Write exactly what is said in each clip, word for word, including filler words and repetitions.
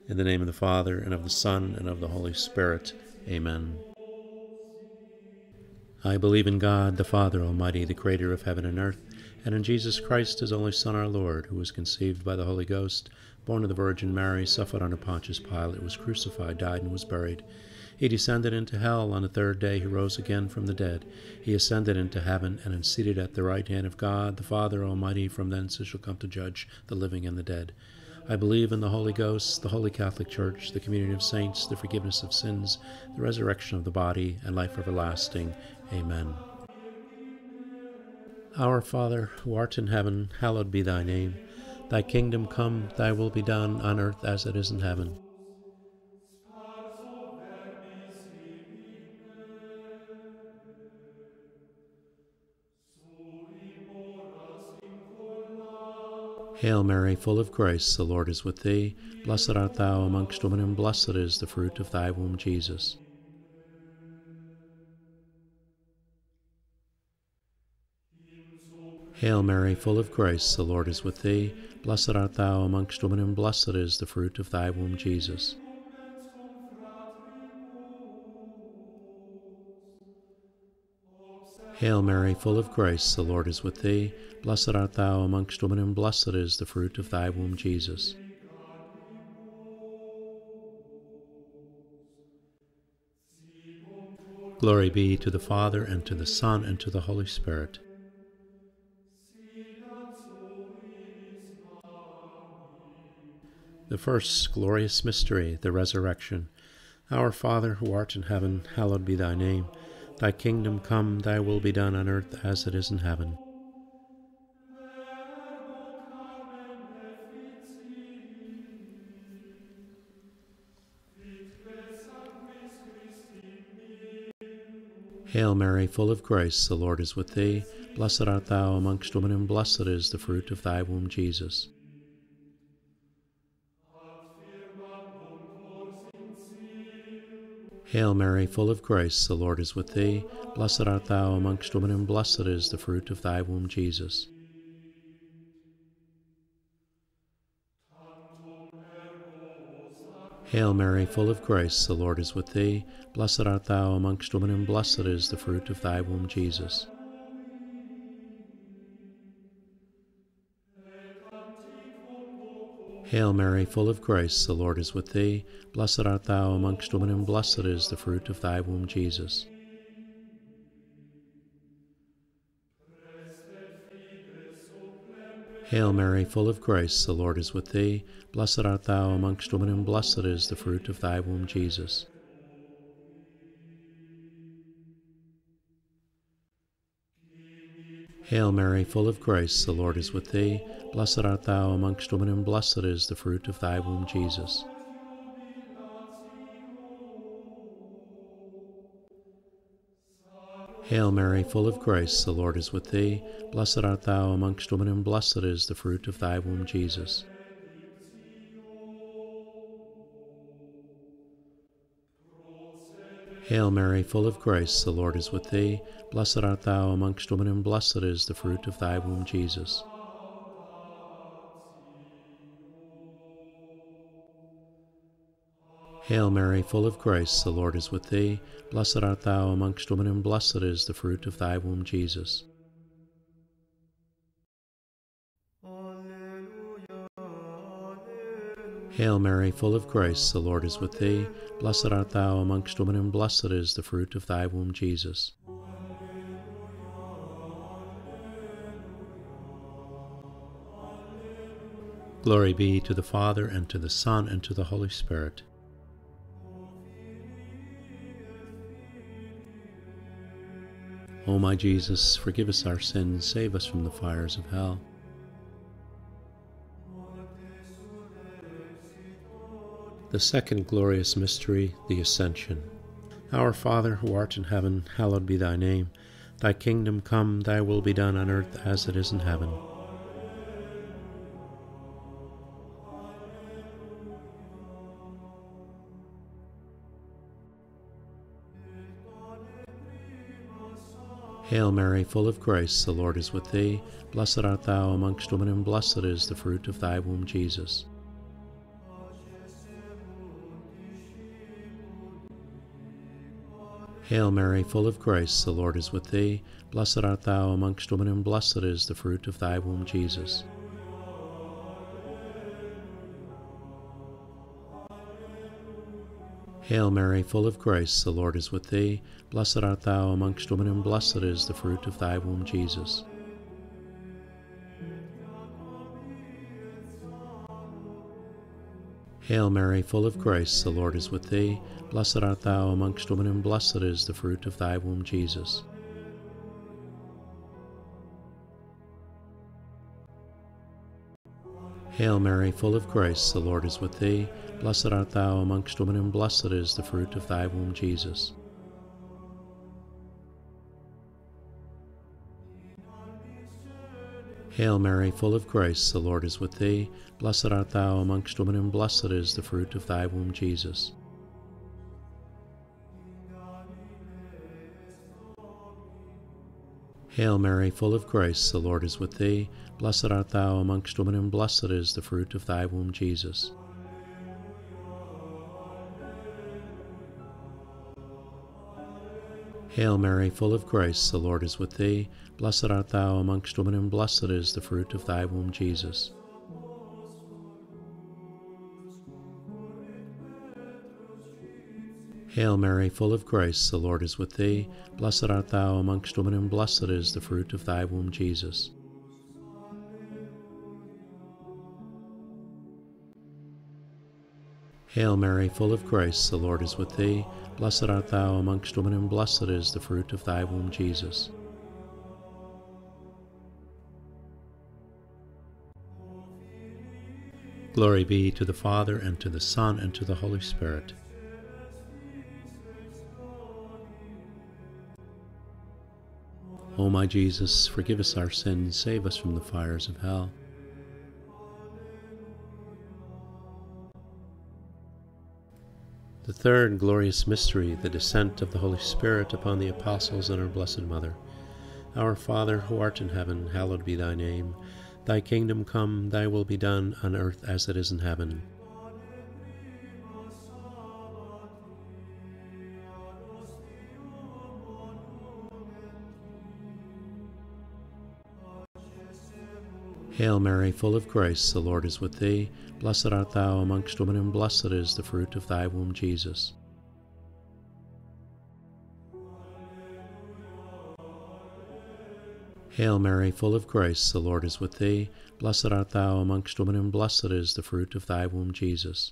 In the name of the Father, and of the Son, and of the Holy Spirit. Amen. I believe in God, the Father Almighty, the Creator of heaven and earth, and in Jesus Christ, his only Son, our Lord, who was conceived by the Holy Ghost, born of the Virgin Mary, suffered under Pontius Pilate, was crucified, died, and was buried. He descended into hell. On the third day he rose again from the dead. He ascended into heaven, and is seated at the right hand of God, the Father Almighty. From thence he shall come to judge the living and the dead. I believe in the Holy Ghost, the Holy Catholic Church, the communion of saints, the forgiveness of sins, the resurrection of the body, and life everlasting. Amen. Our Father, who art in heaven, hallowed be thy name. Thy kingdom come, thy will be done, on earth as it is in heaven. Hail Mary, full of grace, the Lord is with thee. Blessed art thou amongst women, and blessed is the fruit of thy womb, Jesus. Hail Mary, full of grace, the Lord is with thee. Blessed art thou amongst women, and blessed is the fruit of thy womb, Jesus. Hail Mary, full of grace, the Lord is with thee. Blessed art thou amongst women, and blessed is the fruit of thy womb, Jesus. Glory be to the Father, and to the Son, and to the Holy Spirit. The first glorious mystery, the resurrection. Our Father, who art in heaven, hallowed be thy name. Thy kingdom come, thy will be done on earth as it is in heaven. Hail Mary, full of grace, the Lord is with thee. Blessed art thou amongst women, and blessed is the fruit of thy womb, Jesus. Hail Mary, full of grace, the Lord is with thee. Blessed art thou amongst women, and blessed is the fruit of thy womb, Jesus. Hail Mary, full of grace, the Lord is with thee. Blessed art thou amongst women, and blessed is the fruit of thy womb, Jesus. Hail Mary, full of grace, the Lord is with thee. Blessed art thou amongst women, and blessed is the fruit of thy womb, Jesus. Hail Mary, full of grace, the Lord is with thee. Blessed art thou amongst women, and blessed is the fruit of thy womb, Jesus. Hail Mary, full of grace, the Lord is with thee. Blessed art thou amongst women, and blessed is the fruit of thy womb, Jesus. Hail Mary, full of grace, the Lord is with thee. Blessed art thou amongst women, and blessed is the fruit of thy womb, Jesus. Hail Mary, full of grace, the Lord is with thee. Blessed art thou amongst women, and blessed is the fruit of thy womb, Jesus. Hail Mary, full of grace, the Lord is with thee. Blessed art thou amongst women, and blessed is the fruit of thy womb, Jesus. Hail Mary, full of grace, the Lord is with thee. Blessed art thou amongst women, and blessed is the fruit of thy womb, Jesus. Glory be to the Father, and to the Son, and to the Holy Spirit. O my Jesus, forgive us our sins, save us from the fires of hell. The second glorious mystery, the Ascension. Our Father, who art in heaven, hallowed be thy name. Thy kingdom come, thy will be done on earth as it is in heaven. Hail Mary, full of grace, the Lord is with thee. Blessed art thou amongst women, and blessed is the fruit of thy womb, Jesus. Hail Mary, full of grace, the Lord is with thee. Blessed art thou amongst women, and blessed is the fruit of thy womb, Jesus. Hail Mary, full of grace, the Lord is with thee. Blessed art thou amongst women, and blessed is the fruit of thy womb, Jesus. Hail Mary, full of grace, the Lord is with thee. Blessed art thou amongst women, and blessed is the fruit of thy womb, Jesus. Hail Mary, full of grace, the Lord is with thee. Blessed art thou amongst women, and blessed is the fruit of thy womb, Jesus. Hail Mary, full of grace, the Lord is with thee. Blessed art thou amongst women, and blessed is the fruit of thy womb, Jesus. Hail Mary, full of grace, the Lord is with thee. Blessed art thou amongst women, and blessed is the fruit of thy womb, Jesus. Hail Mary, full of grace, the Lord is with thee. Blessed art thou amongst women, and blessed is the fruit of thy womb, Jesus. Hail Mary, full of grace, the Lord is with thee. Blessed art thou amongst women, and blessed is the fruit of thy womb, Jesus. Hail Mary, full of grace, the Lord is with thee. Blessed art thou amongst women, and blessed is the fruit of thy womb, Jesus. Glory be to the Father, and to the Son, and to the Holy Spirit. O my Jesus, forgive us our sins, save us from the fires of hell. The third glorious mystery, the descent of the Holy Spirit upon the apostles and our Blessed Mother. Our Father, who art in heaven, hallowed be thy name. Thy kingdom come, thy will be done, on earth as it is in heaven. Hail Mary, full of grace, the Lord is with thee. Blessed art thou amongst women, and blessed is the fruit of thy womb, Jesus. Hail Mary, full of grace, the Lord is with thee. Blessed art thou amongst women, and blessed is the fruit of thy womb, Jesus.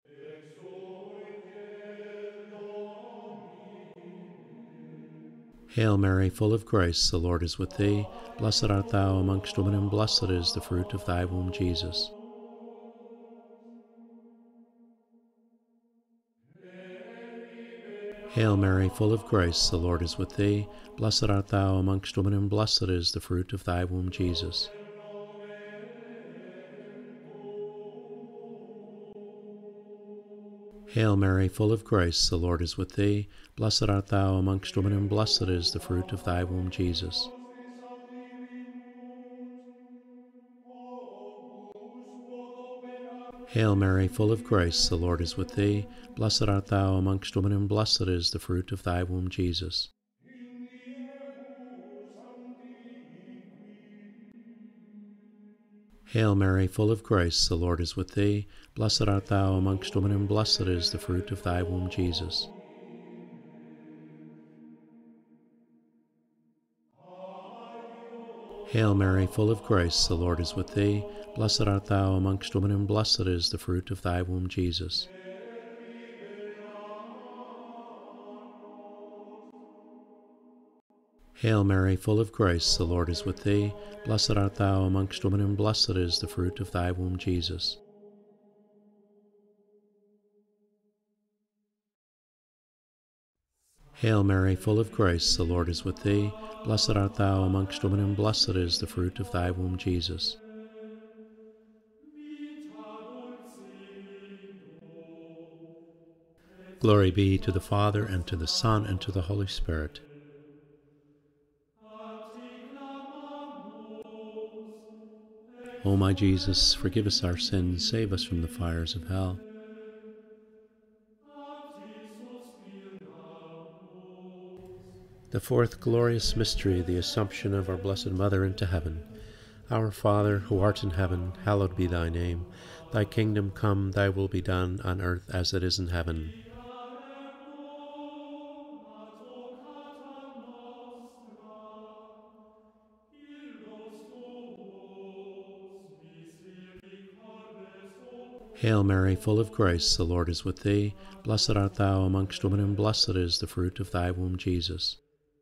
Hail Mary, full of grace, the Lord is with thee. Blessed art thou amongst women, and blessed is the fruit of thy womb, Jesus. Hail Mary, full of grace, the Lord is with thee. Blessed art thou amongst women, and blessed is the fruit of thy womb, Jesus. Hail Mary, full of grace, the Lord is with thee. Blessed art thou amongst women, and blessed is the fruit of thy womb, Jesus. Hail Mary, full of grace, the Lord is with thee. Blessed art thou amongst women, and blessed is the fruit of thy womb, Jesus. Hail Mary, full of grace, the Lord is with thee. Blessed art thou amongst women, and blessed is the fruit of thy womb, Jesus. Hail Mary, full of grace, the Lord is with thee. Blessed art thou amongst women, and blessed is the fruit of thy womb, Jesus. Hail Mary, full of grace, the Lord is with thee. Blessed art thou amongst women, and blessed is the fruit of thy womb, Jesus. Hail Mary, full of grace, the Lord is with thee. Blessed art thou amongst women, and blessed is the fruit of thy womb, Jesus. Glory be to the Father, and to the Son, and to the Holy Spirit. O my Jesus, forgive us our sins, save us from the fires of hell. The fourth glorious mystery, the Assumption of our Blessed Mother into heaven. Our Father, who art in heaven, hallowed be thy name. Thy kingdom come, thy will be done, on earth as it is in heaven. Hail Mary, full of grace, the Lord is with thee. Blessed art thou amongst women, and blessed is the fruit of thy womb, Jesus.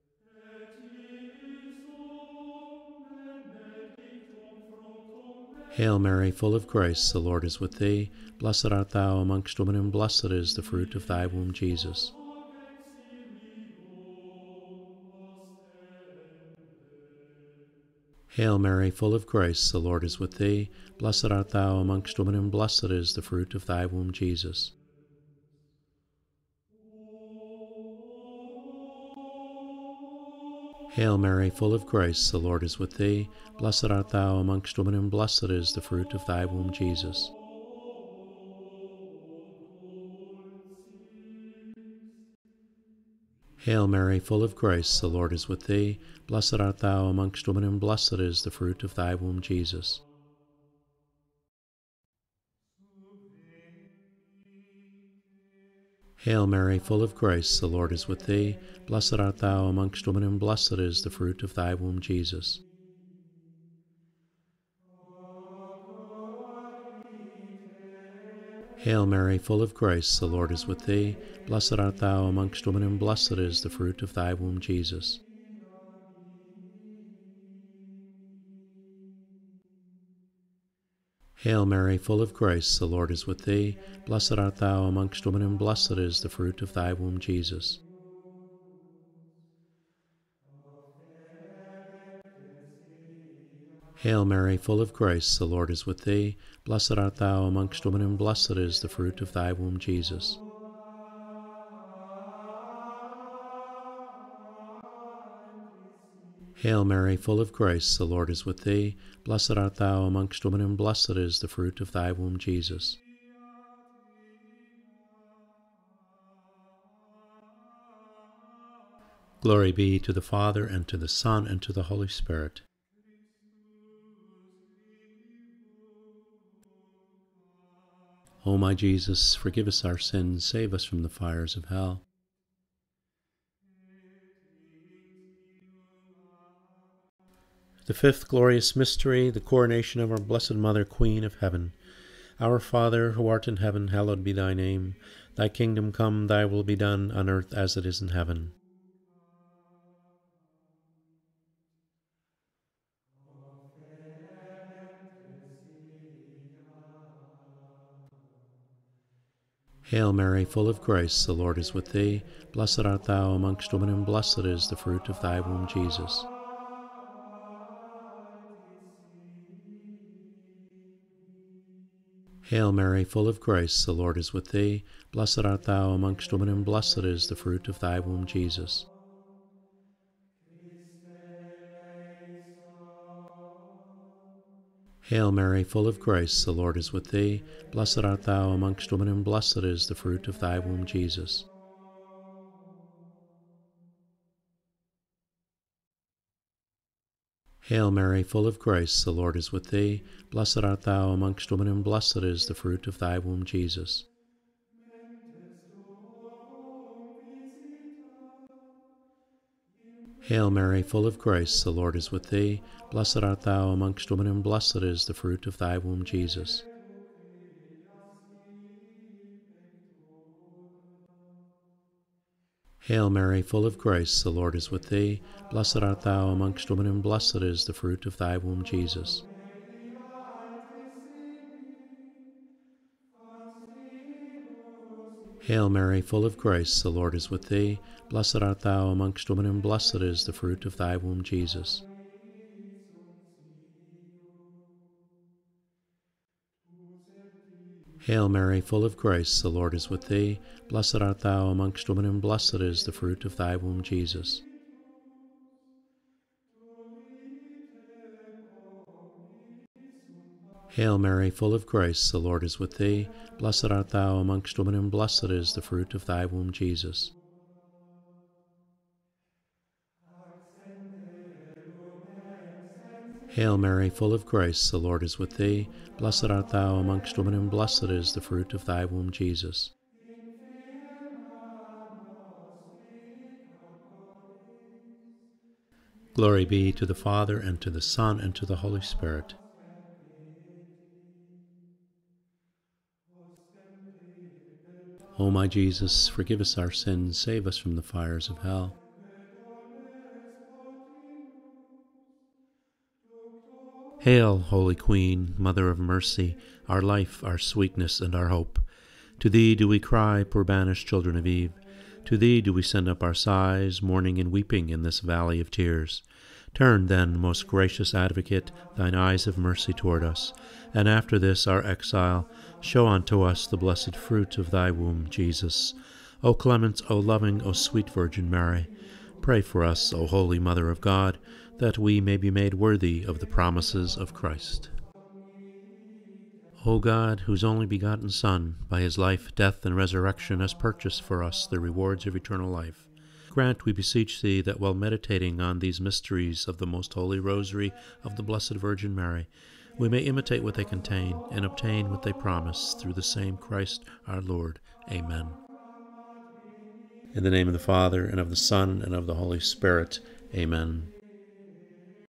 Hail Mary, full of grace, the Lord is with thee. Blessed art thou amongst women, and blessed is the fruit of thy womb, Jesus. Hail Mary, full of grace, the Lord is with thee. Blessed art thou amongst women, and blessed is the fruit of thy womb, Jesus. Hail Mary, full of grace, the Lord is with thee. Blessed art thou amongst women, and blessed is the fruit of thy womb, Jesus. Hail Mary, full of grace, the Lord is with thee. Blessed art thou amongst women, and blessed is the fruit of thy womb, Jesus. Hail Mary, full of grace, the Lord is with thee. Blessed art thou amongst women, and blessed is the fruit of thy womb, Jesus. Hail Mary, full of grace, the Lord is with thee. Blessed art thou amongst women, and blessed is the fruit of thy womb, Jesus. Hail Mary, full of grace, the Lord is with thee. Blessed art thou amongst women, and blessed is the fruit of thy womb, Jesus. Hail Mary, full of grace, the Lord is with thee. Blessed art thou amongst women, and blessed is the fruit of thy womb, Jesus. Hail Mary, full of grace, the Lord is with thee. Blessed art thou amongst women, and blessed is the fruit of thy womb, Jesus. Glory be to the Father, and to the Son, and to the Holy Spirit. O my Jesus, forgive us our sins, save us from the fires of hell. The fifth glorious mystery, the coronation of our Blessed Mother, Queen of Heaven. Our Father, who art in heaven, hallowed be thy name. Thy kingdom come, thy will be done, on earth as it is in heaven. Hail Mary, full of grace, the Lord is with thee. Blessed art thou amongst women, and blessed is the fruit of thy womb, Jesus. Hail Mary, full of grace, the Lord is with thee. Blessed art thou amongst women, and blessed is the fruit of thy womb, Jesus. Hail Mary, full of grace, the Lord is with thee. Blessed art thou amongst women, and blessed is the fruit of thy womb, Jesus. Hail Mary, full of grace, the Lord is with thee. Blessed art thou amongst women, and blessed is the fruit of thy womb, Jesus. Hail Mary, full of grace, the Lord is with thee. Blessed art thou amongst women, and blessed is the fruit of thy womb, Jesus. Hail Mary, full of grace, the Lord is with thee. Blessed art thou amongst women, and blessed is the fruit of thy womb, Jesus. Hail Mary, full of grace, the Lord is with thee. Blessed art thou amongst women, and blessed is the fruit of thy womb, Jesus. Hail Mary, full of grace, the Lord is with thee. Blessed art thou amongst women, and blessed is the fruit of thy womb, Jesus. Hail Mary, full of grace, the Lord is with thee. Blessed art thou amongst women, and blessed is the fruit of thy womb, Jesus. Hail Mary, full of grace, the Lord is with thee. Blessed art thou amongst women, and blessed is the fruit of thy womb, Jesus. Glory be to the Father, and to the Son, and to the Holy Spirit. O my Jesus, forgive us our sins, save us from the fires of hell. Hail, Holy Queen, Mother of Mercy, our life, our sweetness, and our hope. To thee do we cry, poor banished children of Eve. To thee do we send up our sighs, mourning and weeping in this valley of tears. Turn, then, most gracious Advocate, thine eyes of mercy toward us, and after this our exile, show unto us the blessed fruit of thy womb, Jesus. O clement, O loving, O sweet Virgin Mary, pray for us, O Holy Mother of God, that we may be made worthy of the promises of Christ. O God, whose only begotten Son, by his life, death, and resurrection, has purchased for us the rewards of eternal life, grant, we beseech thee, that while meditating on these mysteries of the most holy Rosary of the Blessed Virgin Mary, we may imitate what they contain and obtain what they promise, through the same Christ our Lord. Amen. In the name of the Father, and of the Son, and of the Holy Spirit. Amen.